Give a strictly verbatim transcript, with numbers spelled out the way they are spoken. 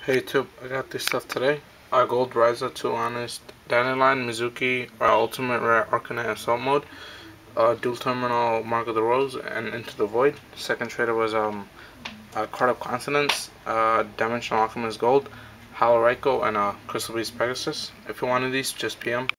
Hey YouTube, I got this stuff today. A gold Ryza, two honest, Dandelion, Mizuki, our ultimate rare Arcanite assault mode, uh, dual terminal Mark of the Rose, and Into the Void. Second trader was um a card of consonants, uh, Dimensional Alchemist Gold, Halo Raiko, and uh, Crystal Beast Pegasus. If you wanted these, just P M.